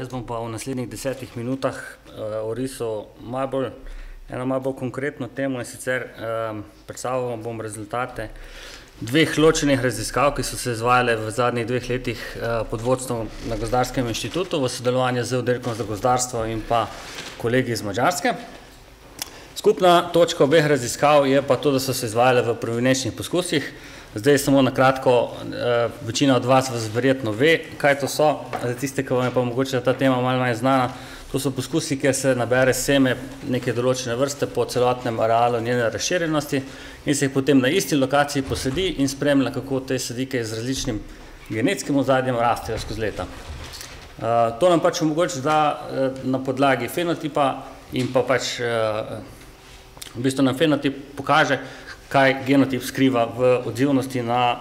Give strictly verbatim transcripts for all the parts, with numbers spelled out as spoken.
Jaz bom pa v naslednjih desetih minutah orisal malo bolj, eno malo bolj konkretno temo, in sicer predstavil bom rezultate dveh ločenih raziskav, ki so se izvajale v zadnjih dveh letih pod vodstvom na Gozdarskem inštitutu v sodelovanju z oddelkom za gozdarstvo in pa kolegi iz Madžarske. Skupna točka obeh raziskav je pa to, da so se izvajale v provenečnih poskusih. Zdaj samo na kratko, večina od vas vas verjetno ve, kaj to so. Za tiste, ki vam je pa mogoče ta tema malo manj znana, to so poskusi, kjer se nabere seme neke določene vrste po celotnem arealu njene razširjenosti in se jih potem na isti lokaciji posadi in spremlja, kako te sadike z različnim genetskim ozadjem rastejo skozi leta. To nam pač omogoča, da na podlagi fenotipa in pa pač v bistvu nam fenotip pokaže, kaj genotip skriva v odzivnosti na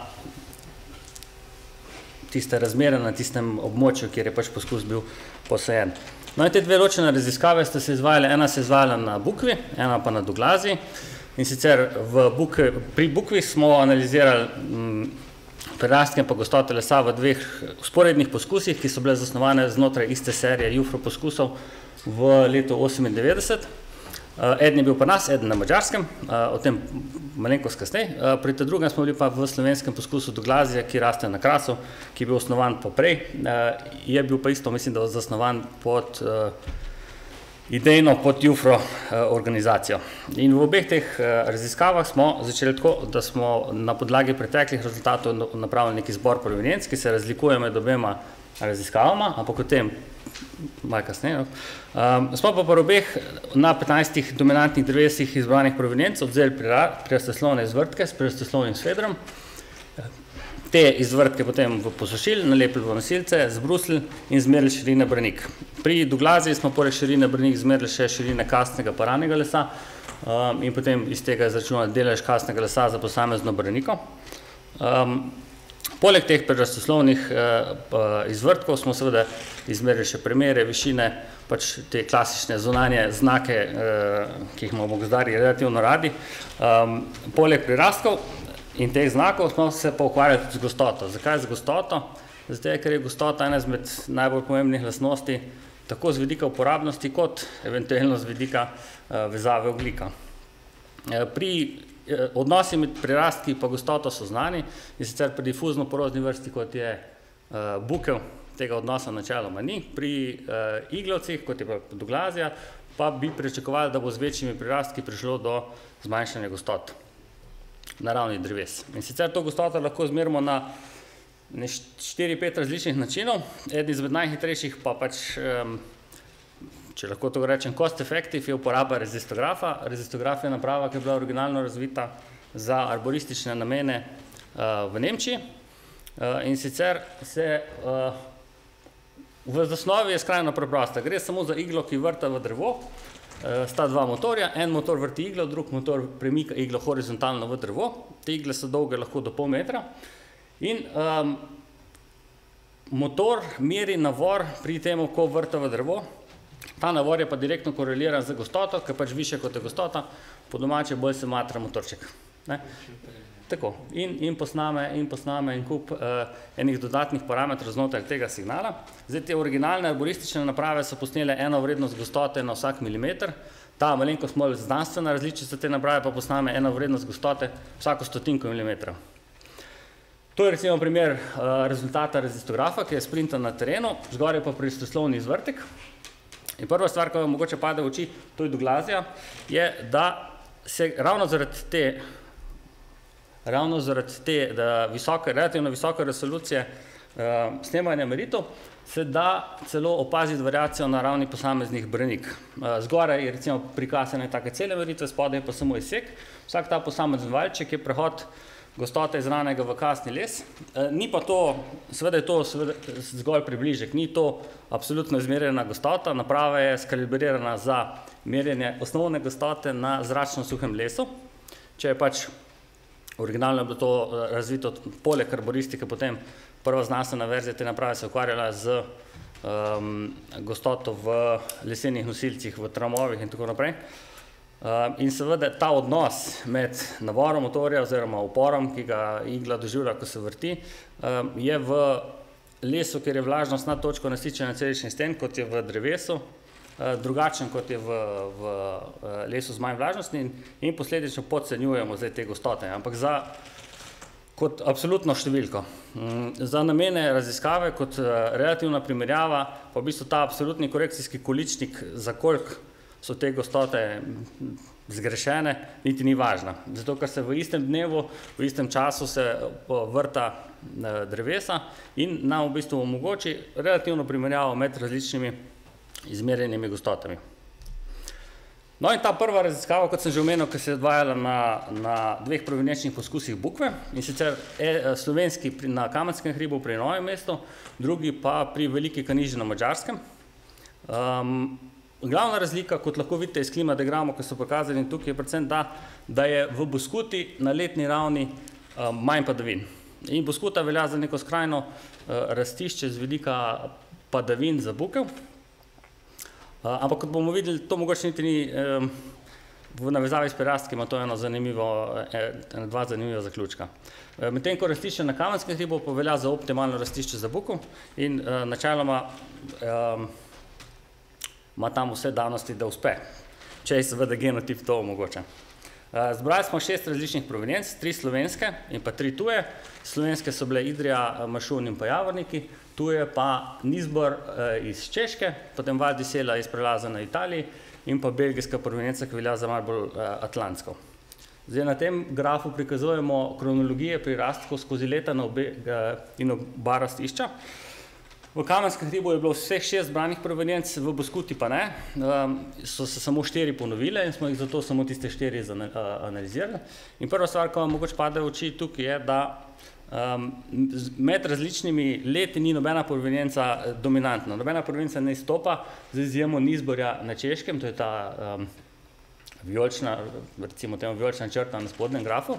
tiste razmere, na tistem območju, kjer je pač poskus bil posajen. No in te dve ločene raziskave sta se izvajale, ena se izvajala na bukvi, ena pa na doglaziji. In sicer v bukvi, pri bukvi smo analizirali prirastke in pa gostote lesa v dveh vzporednih poskusih, ki so bile zasnovane znotraj iste serije Jufro poskusov v letu osemindevetdeset. Eden je bil pri nas, eden na Madžarskem, o tem malenkost kasneje. Pri tem drugem smo bili pa v slovenskem poskusu doglazije, ki raste na Krasu, ki je bil osnovan poprej. Je bil pa isto, mislim, da je zasnovan pod idejno pod Jufro organizacijo. In v obeh teh raziskavah smo začeli tako, da smo na podlagi preteklih rezultatov napravili neki zbor provenienc, ki se razlikuje med obema raziskavama, ampak o tem malo kasneje. Smo pa pri obeh na petnajstih dominantnih drevesih izbranih provenienc vzeli prirastoslovne izvrtke s prirastoslovnim svedrom. Te izvrtke potem posušili, nalepili v nosilce, zbrusili in zmerili širine branik. Pri doglaziji smo poleg širine branik zmerili še širine kastnega pa ranega lesa in potem iz tega izračunali delež kastnega lesa za posamezno braniko. Poleg teh prirastoslovnih izvrtkov smo seveda izmerili še premere, višine, pač te klasične zunanje znake, ki jih imamo gozdarji relativno radi. Poleg prirastkov in teh znakov smo se pa ukvarjali z gostoto. Zakaj z gostoto? Zato, ker je gostota ena izmed najbolj pomembnih lastnosti, tako z vidika uporabnosti, kot eventualno z vidika vezave ogljika. Pri odnosi med prirastki pa gostoto so znani, in sicer pri difuzno porozni vrsti, kot je bukev, tega odnosa načeloma ni. Pri iglavcih, kot je pa doglazija, pa bi pričakovali, da bo z večjimi prirastki prišlo do zmanjšanja gostot naravnih dreves. In sicer to gostoto lahko izmerimo na štiri pet različnih načinov. Eden izmed najhitrejših pa pač, če lahko to rečem, cost effective, je uporaba rezistografa. Rezistograf je naprava, ki je bila originalno razvita za arboristične namene v Nemčiji. In sicer se v zasnovi je skrajno preprosta. Gre samo za iglo, ki vrta v drevo. Sta dva motorja, en motor vrti iglo, drug motor premika iglo horizontalno v drevo. Te igle so dolge lahko do pol metra. In motor meri navor pri tem, ko vrta v drevo. Ta navor je pa direktno koreliran z gostoto, ker pač višje kot je gostota, po domače bolj se matra motorček. Tako, in posname in posname in kup enih dodatnih parametrov znotraj tega signala. Zdaj, te originalne arboristične naprave so posnele eno vrednost gostote na vsak milimeter. Ta malenkost bolj znanstvena različica te naprave pa posname eno vrednost gostote vsako stotinko milimetrov. To je recimo primer rezultata rezistografa, ki je sprintan na terenu, zgoraj pa prirastoslovni izvrtek. In prva stvar, ki vam mogoče pade v oči, to je doglazija, je, da se ravno zaradi te ravno zaradi te visoke, relativno visoke resolucije snemanja meritev, se da celo opaziti variacijo na ravni posameznih branik. Zgoraj je recimo prikazane take cele meritve, spodaj je pa samo izsek. Vsak ta posamezen valjček je prehod gostote iz ranega v kasni les. Ni pa to, seveda je to zgolj približek, ni to absolutno izmerjena gostota. Naprava je skalibrirana za merjenje osnovne gostote na zračno suhem lesu. Če je pač originalno je bilo to razvito poleg arboristike, potem prva znanstvena verzija te naprave se ukvarjala z gostoto v lesenih nosilcih, v tramovih in tako naprej. In seveda ta odnos med navorom motorja oziroma uporom, ki ga igla doživlja, ko se vrti, je v lesu, kjer je vlažnost nad točko nasičenja celičnih sten, kot je v drevesu, drugačen, kot je v, v lesu z manj vlažnosti in, in posledično podcenjujemo zdaj te gostote. Ampak za kot absolutno številko. Za namene raziskave kot relativna primerjava, pa v bistvu ta absolutni korekcijski količnik, za koliko so te gostote zgrešene, niti ni važna. Zato, ker se v istem dnevu, v istem času se vrta drevesa in nam v bistvu omogoči relativno primerjavo med različnimi izmerjenimi gostotami. No in ta prva raziskava, kot sem že omenil, ki se je odvajala na, na dveh provenienčnih poskusih bukve, in sicer e, slovenski pri, na Kamenskem hribu pri Novem mestu, drugi pa pri Veliki Kaniži na Madžarskem. Um, glavna razlika, kot lahko vidite iz klimadiagramov, ki so pokazani tukaj, je predvsem ta, da je v Boskuti na letni ravni um, manj padavin. In Boskuta velja za neko skrajno uh, rastišče z vidika padavin za bukev. Uh, ampak kot bomo videli, to mogoče niti ni um, v navezavi s prirastkima, to je eno zanimivo, ena dva zanimiva zaključka. Uh, Medtem ko rastišče na Kamenskem hribu pa velja za optimalno rastišče za bukov in uh, načeloma um, ima tam vse danosti, da uspe, če je seveda genotip to omogoča. Uh, zbrali smo šest različnih provenienc, tri slovenske in pa tri tuje. Slovenske so bile Idrija, Mašun in pa Javorniki, tuje pa Nizbor iz Češke, potem Valdisela iz prelaza na Italiji in pa belgijska provenienca, ki velja za malo bolj atlantsko. Zdaj na tem grafu prikazujemo kronologije prirastkov skozi leta na obe in oba rastišča. V Kamenskem hribu je bilo vseh šest zbranih provenienc, v Boskuti pa ne, so se samo štiri ponovile in smo jih zato samo tiste štiri analizirali. In prva stvar, ko vam mogoče pade v oči tukaj, je, da Um, med različnimi leti ni nobena provenienca dominantna. Nobena provenienca ne izstopa, z izjemo Nizborja na Češkem, to je ta um, vijolična, recimo temu vijolična črta na spodnjem grafu.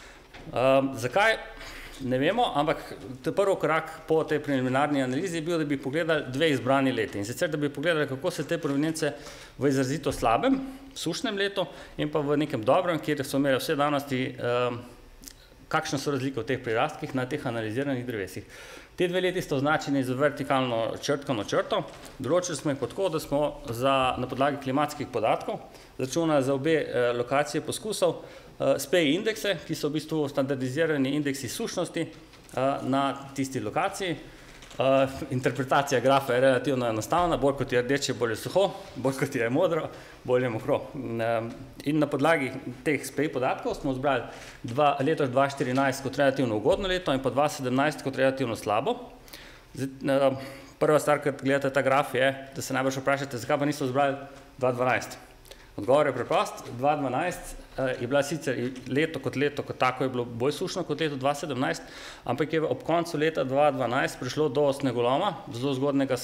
Um, zakaj? Ne vemo, ampak prvi korak po tej preliminarni analizi je bil, da bi pogledali dve izbrani leti. In sicer, da bi pogledali, kako se te provenience v izrazito slabem, sušnem letu in pa v nekem dobrem, kjer so imeli vse danosti, um, kakšne so razlike v teh prirastkih na teh analiziranih drevesih. Te dve leti sta označeni z vertikalno črtkano črto. Določili smo jih tako, da smo za, na podlagi klimatskih podatkov začunali za obe eh, lokacije poskusov eh, S P I indekse, ki so v bistvu standardizirani indeksi sušnosti eh, na tisti lokaciji. Uh, interpretacija grafa je relativno enostavna, bolj kot je rdeče, bolj je suho, bolj kot je modro, bolj je mokro. Um, in na podlagi teh S P I podatkov smo zbrali dva, leto dva štirinajst kot relativno ugodno leto in pa dva sedemnajst kot relativno slabo. Zdaj, uh, prva stvar, kad gledate ta graf, je, da se najbolj vprašate, zakaj pa niso zbrali dva dvanajst. Odgovor je preprost, dva dvanajst je bila sicer leto kot leto, kot tako je bilo bolj sušno kot leto dva sedemnajst, ampak je ob koncu leta dva dvanajst prišlo do snegoloma, zelo zgodnega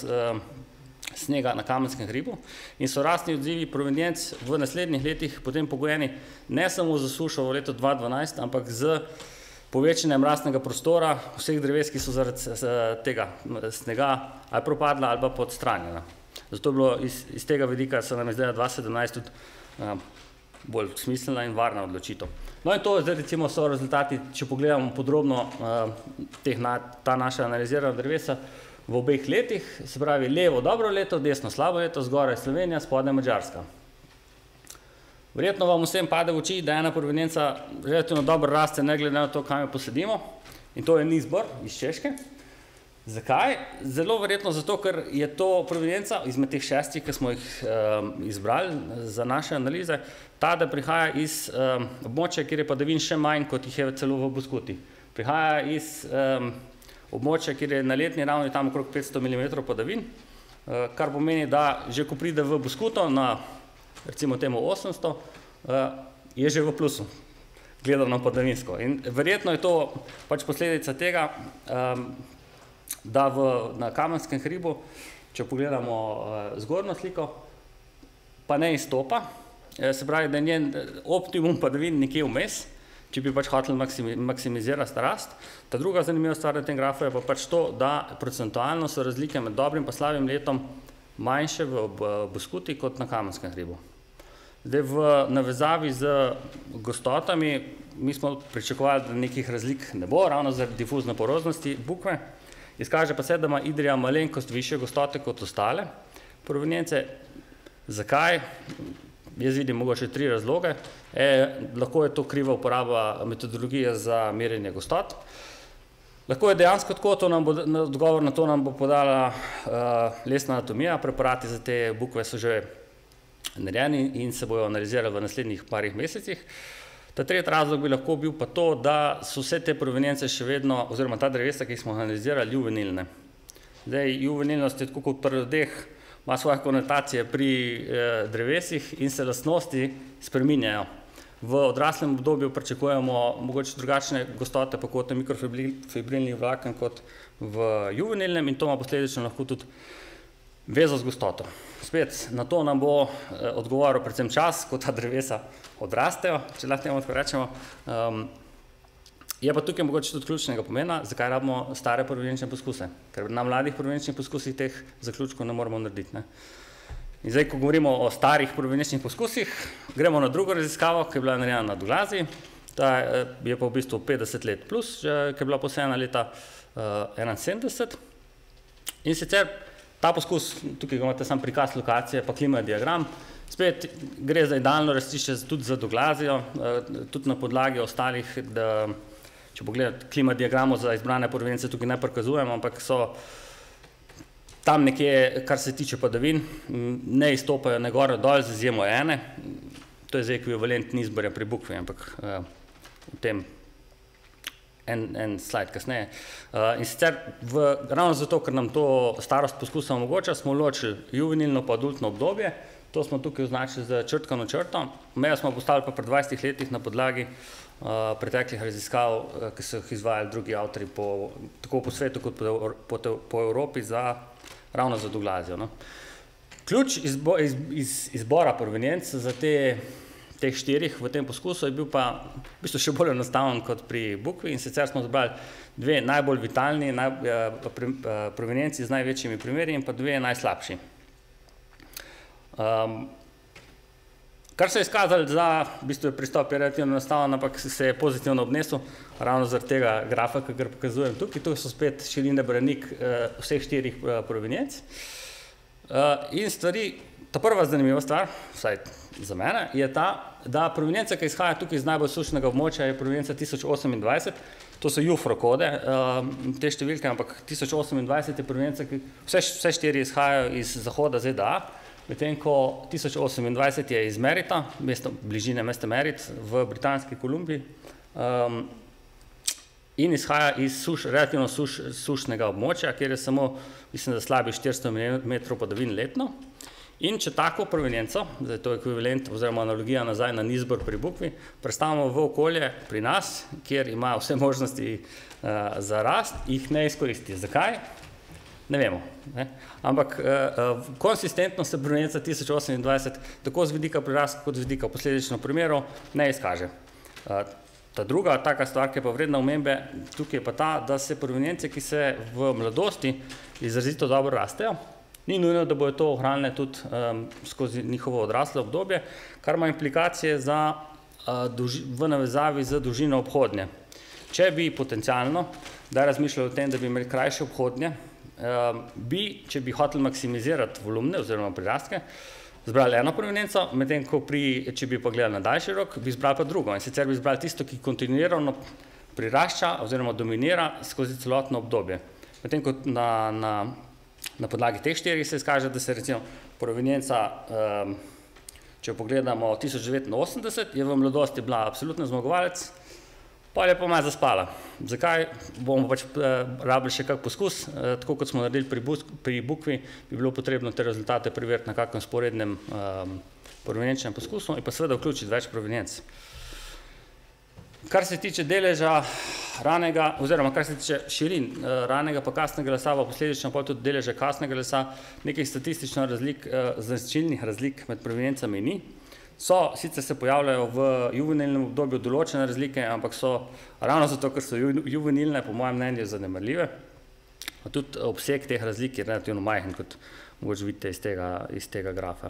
snega na Kamenskem hribu in so rastni odzivi provenienc v naslednjih letih potem pogojeni ne samo za sušo v letu dva dvanajst, ampak z povečanjem rastnega prostora vseh dreves, ki so zaradi tega snega ali propadla ali pa podstranjena. Zato je bilo iz, iz tega vidika, se nam je zdaj dva sedemnajst tudi uh, bolj smiselna in varna odločitev. No in to zdaj recimo so rezultati, če pogledamo podrobno uh, teh na, ta naša analizirana drevesa v obeh letih, se pravi levo dobro leto, desno slabo leto, zgoraj Slovenija, spodaj Madžarska. Verjetno vam vsem pade v oči, da ena provenienca relativno dobro raste, ne glede na to, kam jo posadimo, in to je Nizbor iz Češke. Zakaj? Zelo verjetno zato, ker je to provenienca izmed teh šestih, ki smo jih um, izbrali za naše analize, ta, da prihaja iz um, območja, kjer je padavin še manj, kot jih je celo v Boskuti. Prihaja iz um, območja, kjer je na letni ravni tam okrog petsto milimetrov padavin, uh, kar pomeni, da že ko pride v Boskuto na recimo temu osemsto, uh, je že v plusu, gledano padavinsko. In verjetno je to pač posledica tega, um, da v, na Kamenskem hribu, če pogledamo uh, zgornjo sliko, pa ne izstopa, e, se pravi, da je njen optimum padavin nekje vmes, če bi pač hoteli maksimi, maksimizirati rast. Ta druga zanimiva stvar na tem grafu je pa pač to, da procentualno so razlike med dobrim pa slabim letom manjše v, v Boskuti kot na Kamenskem hribu. Zdaj v navezavi z gostotami, mi smo pričakovali, da nekih razlik ne bo, ravno zaradi difuzne poroznosti bukve. Izkaže pa se, da ima idrija malenkost višje gostote kot ostale provenience. Zakaj? Jaz vidim mogoče tri razloge. E, lahko je to kriva uporaba metodologije za merjenje gostot. Lahko je dejansko tako, to nam bo, odgovor na to nam bo podala uh, lesna anatomija, preparati za te bukve so že narejeni in se bojo analizirali v naslednjih parih mesecih. Ta tretji razlog bi lahko bil pa to, da so vse te provenience še vedno, oziroma ta drevesa, ki smo analizirali, juvenilne. Zdaj, juvenilnost je tako kot pri ljudeh, ima svoje konotacije pri eh, drevesih in se lastnosti spreminjajo. V odraslem obdobju pričakujemo mogoče drugačne gostote pakotne mikrofibrilnih vlaken kot v juvenilnem in to ima posledično lahko tudi vezo z gostoto. Spet, na to nam bo eh, odgovoril predvsem čas, ko ta drevesa odrastejo, če lahko temu tako rečemo. Um, je pa tukaj mogoče tudi ključnega pomena, zakaj rabimo stare provenienčne poskuse. Ker na mladih provenienčnih poskusih teh zaključkov ne moramo narediti. Ne? In zdaj, ko govorimo o starih provenienčnih poskusih, gremo na drugo raziskavo, ki je bila narejena na Douglasii. Ta je pa v bistvu petdeset let plus, ki je bila posejena leta uh, enainsedemdeset. In sicer ta poskus, tukaj imate sam prikaz lokacije, pa klimadiagram, spet gre za idealno rastišče tudi za Douglasio, uh, tudi na podlagi ostalih, da, če pogledate klimadiagramov za izbrane provenience, tukaj ne prikazujemo, ampak so tam nekje, kar se tiče padavin, ne izstopajo ne gore dol, z izjemo ene. To je zdaj ekvivalent nizborja pri bukvi, ampak uh, v tem en, en slajd kasneje. Uh, in sicer v, ravno zato, ker nam to starost poskusa omogoča, smo ločili juvenilno pa adultno obdobje. To smo tukaj označili z črtkano črto. Mejo smo postavili pa pred dvajsetih letih na podlagi uh, preteklih raziskav, uh, ki so jih izvajali drugi avtorji po, tako po svetu kot po, po, po Evropi za ravno za Douglasio. No. Ključ izbo, iz, iz, izbora provenienc za te, teh štirih v tem poskusu je bil pa v bistvu še bolj enostaven kot pri bukvi in sicer smo zbrali dve najbolj vitalni naj, uh, pre, uh, provenienci z največjimi primeri in pa dve najslabši. Um, kar se je izkazalo za, v bistvu je pristop je relativno enostaven, ampak se je pozitivno obnesel, ravno zaradi tega grafa, ki ga pokazujem tukaj. Tu so spet šiline branik uh, vseh štirih uh, provenienc. Uh, in stvari, ta prva zanimiva stvar, vsaj za mene, je ta, da provenienca, ki izhaja tukaj iz najbolj sušnega območja, je provenienca tisoč osemindvajset. To so jufro kode, uh, te številke, ampak tisoč osemindvajset je provenienca, ki vse, vse štiri izhajajo iz zahoda Z D A. Medtem ko tisoč osemindvajset je iz Merita, mesto, bližine mesta Merit v Britanski Kolumbiji um, in izhaja iz suš, relativno suš, sušnega območja, kjer je samo, mislim, da slabi štiristo metrov padavin letno. In če tako provenienco, zdaj to je ekvivalent oziroma analogija nazaj na nizbor pri bukvi, predstavimo v okolje pri nas, kjer ima vse možnosti uh, za rast, jih ne izkoristi. Zakaj? Ne vemo. Ne? Ampak uh, uh, konsistentno se provenienca tisoč osemindvajset tako z vidika prirastka kot z vidika posledično primerov ne izkaže. Uh, ta druga taka stvar, ki je pa vredna omembe, tukaj je pa ta, da se provenience, ki se v mladosti izrazito dobro rastejo, ni nujno, da bojo to ohranile tudi um, skozi njihovo odraslo obdobje, kar ima implikacije za, uh, dolži, v navezavi z dolžino obhodnje. Če bi potencialno, da razmišljali o tem, da bi imeli krajše obhodnje, Uh, bi, če bi hoteli maksimizirati volumne oziroma prirastke, zbrali eno provenienco, medtem ko pri, če bi pa gledali na daljši rok, bi zbrali pa drugo. In sicer bi zbrali tisto, ki kontinuirano prirašča oziroma dominira skozi celotno obdobje. Medtem ko na, na, na podlagi teh štirih se izkaže, da se recimo provenienca, um, če pogledamo tisoč devetsto osemdeset, je v mladosti bila absolutno zmagovalec, pa je pa malo zaspala. Zakaj? Bomo pač eh, rabili še kak poskus, eh, tako kot smo naredili pri, bus, pri bukvi, bi bilo potrebno te rezultate preveriti na kakšnem sporednem eh, provenienčnem poskusu in pa seveda vključiti več provenienc. Kar se tiče deleža ranega, oziroma kar se tiče širin eh, ranega pa kasnega lesa, pa posledično pa tudi deleža kasnega lesa, nekih statistično razlik, eh, značilnih razlik med proveniencami ni. So, sicer se pojavljajo v juvenilnem obdobju določene razlike, ampak so ravno zato, ker so ju, juvenilne, po mojem mnenju, zanemarljive. Tudi obseg teh razlik je relativno majhen, kot mogoče vidite iz tega, iz tega grafa.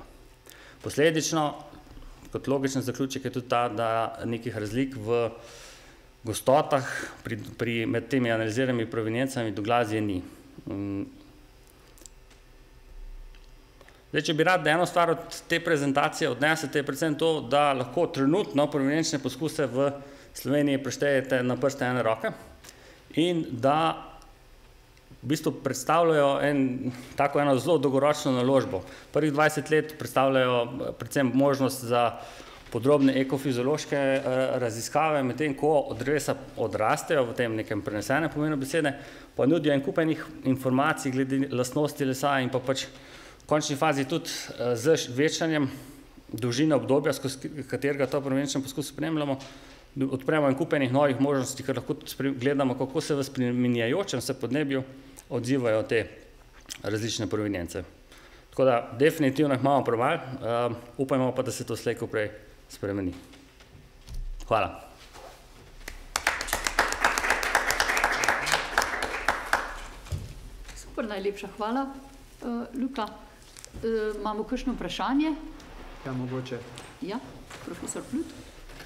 Posledično, kot logičen zaključek je tudi ta, da nekih razlik v gostotah, pri, pri, med temi analiziranimi proveniencami doglazije ni. Zdaj, če bi rad eno stvar od te prezentacije odnesete, je predvsem to, da lahko trenutno provenienčne poskuse v Sloveniji preštejete na prste ene roke in da v bistvu predstavljajo en, tako eno zelo dolgoročno naložbo. Prvih dvajset let predstavljajo predvsem možnost za podrobne ekofiziološke raziskave, medtem ko drevesa odrastejo v tem nekem prenesenem pomenu besede, pa nudijo en kup enih informacij glede lastnosti lesa in pa pač v končni fazi tudi z večanjem dolžine obdobja, skozi katerega to provenienčni poskus spremljamo, odpremo en kup enih novih možnosti, ker lahko gledamo, kako se v spreminjajočem se podnebju odzivajo te različne provenience. Tako da definitivno jih imamo premalo, uh, upajmo pa, da se to slej ko prej spremeni. Hvala. Super, najlepša hvala, uh, Luka. Uh, imamo kakšno vprašanje? Ja, mogoče. Ja, profesor Plut.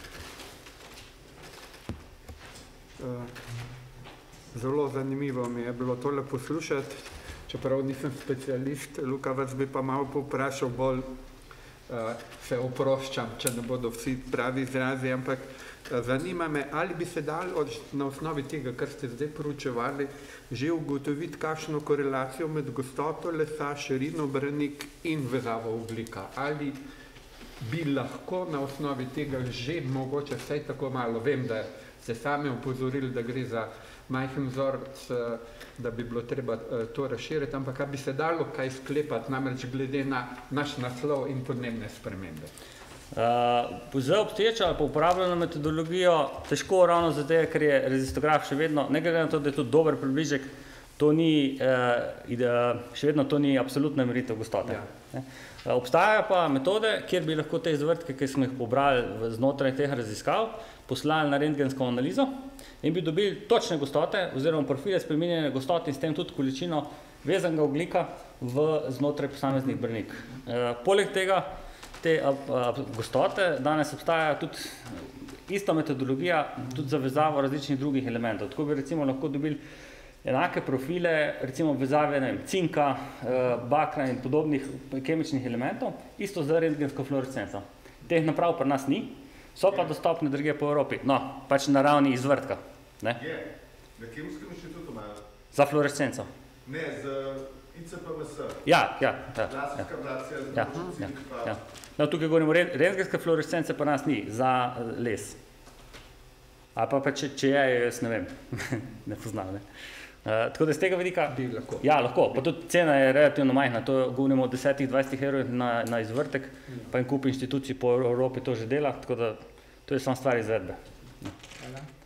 Zelo zanimivo mi je bilo tole poslušati, čeprav nisem specialist. Luka, vas bi pa malo povprašal, bolj se oproščam, če ne bodo vsi pravi izrazi, ampak zanima me, ali bi se dalo na osnovi tega, kar ste zdaj proučevali, že ugotoviti kakšno korelacijo med gostoto lesa, širino branik in vezavo oblika. Ali bi lahko na osnovi tega že mogoče vsaj tako malo, vem, da ste sami upozorili, da gre za majhen vzorec, da bi bilo treba to razširiti, ampak bi se dalo kaj sklepati, namreč glede na naš naslov in podnebne spremembe. Za obstoječo ali pa uporabljeno metodologijo težko ravno zato, ker je rezistograf še vedno, ne glede na to, da je to dober približek, to ni, še vedno to ni absolutna meritev gostote. Obstajajo pa metode, kjer bi lahko te izvrtke, ki smo jih pobrali znotraj teh raziskav, poslali na rentgensko analizo in bi dobili točne gostote oziroma profile spreminjene gostote in s tem tudi količino vezanega ogljika v znotraj posameznih branik. Poleg tega, te gostote danes obstaja tudi ista metodologija tudi za vezavo različnih drugih elementov. Tako bi recimo lahko dobili enake profile, recimo vezave ne vem, cinka, bakra in podobnih kemičnih elementov, isto za rentgensko fluorescenco. Teh naprav pri nas ni, so pa dostopne drugje po Evropi, no, pač na ravni izvrtka. Ne? Je, na Kemijskem inštitutu imajo. Za fluorescenco. Ne, za I C P M S. Ja, ja. Laserska ablacija za določen cink. Ja. No, tukaj govorimo, rentgenske fluorescence pa nas ni, za les. Ali pa, pa če, če je, jaz ne vem, ne poznam, ne. Uh, tako da z tega vidika, lahko. Ja, lahko, pa tudi cena je relativno majhna, to govorimo o desetih do dvajsetih evrov na, na izvrtek, mm. pa en kup inštitucij po Evropi to že dela, tako da to je samo stvar izvedbe. Hvala.